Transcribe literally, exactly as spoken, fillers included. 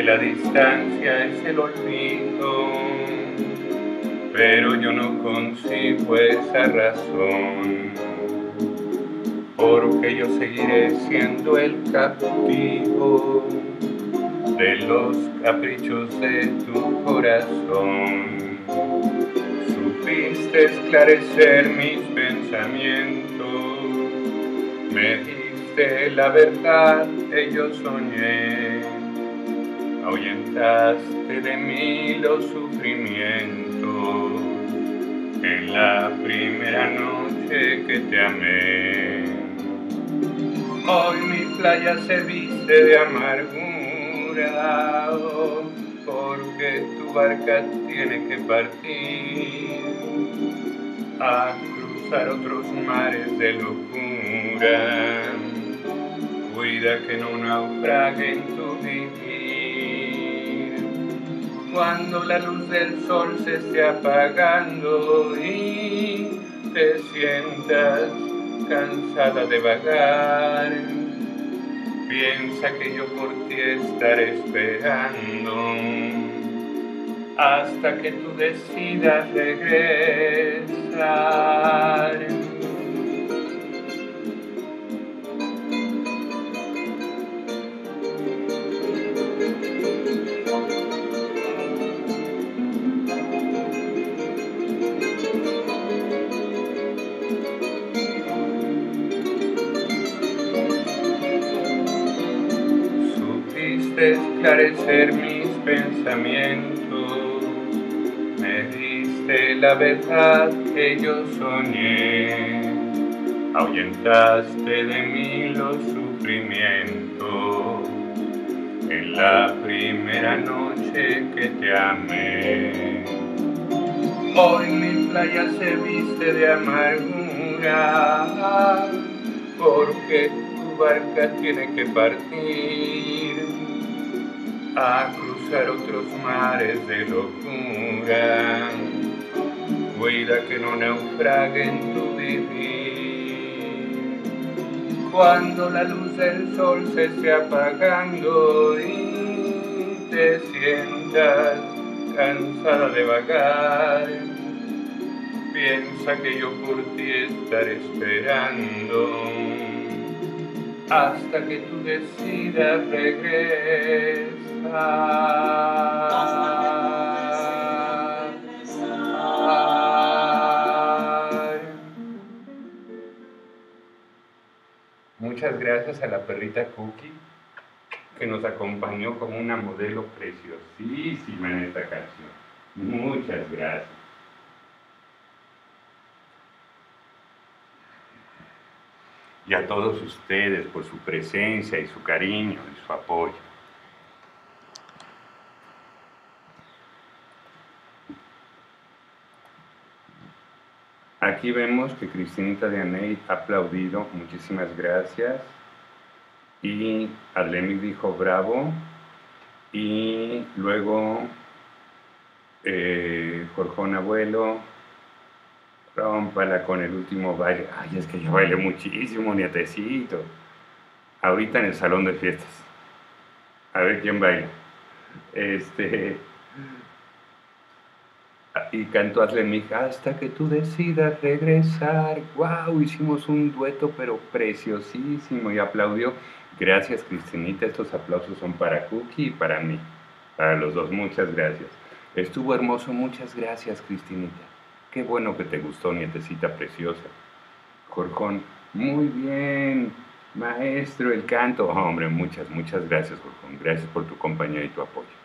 que la distancia es el olvido, pero yo no consigo esa razón, porque yo seguiré siendo el captivo de los caprichos de tu corazón. Supiste esclarecer mis pensamientos, me diste la verdad que yo soñé, ahuyentaste de mí los sufrimientos en la primera noche que te amé. Hoy mi playa se viste de amargura, oh, porque tu barca tiene que partir a cruzar otros mares de locura. Cuida que no naufrague en tu vivir. Cuando la luz del sol se esté apagando y te sientas cansada de vagar, piensa que yo por ti estaré esperando hasta que tú decidas regresar. Esclarecer mis pensamientos, me diste la verdad que yo soñé, ahuyentaste de mí los sufrimientos en la primera noche que te amé. Hoy mi playa se viste de amargura, porque tu barca tiene que partir a cruzar otros mares de locura. Cuida que no naufrague en tu vivir. Cuando la luz del sol se esté apagando y te sientas cansada de vagar, piensa que yo por ti estaré esperando hasta que tú decidas regresar. Muchas gracias a la perrita Cookie, que nos acompañó como una modelo preciosísima en esta canción. Muchas gracias. Y a todos ustedes por su presencia y su cariño y su apoyo. Aquí vemos que Cristinita de Aney ha aplaudido, muchísimas gracias. Y Adlemi dijo bravo. Y luego eh, Jorjón Abuelo, rómpala con el último baile. Ay, es que yo bailé muchísimo, nietecito. Ahorita en el salón de fiestas. A ver quién baila. Este... Y cantó Adlemi hasta que tú decidas regresar. ¡Wow! Hicimos un dueto pero preciosísimo y aplaudió. Gracias, Cristinita. Estos aplausos son para Cookie y para mí. Para los dos, muchas gracias. Estuvo hermoso, muchas gracias, Cristinita. Qué bueno que te gustó, nietecita preciosa. Jorjón, muy bien. Maestro, el canto. Oh, hombre, muchas, muchas gracias, Jorjón. Gracias por tu compañía y tu apoyo.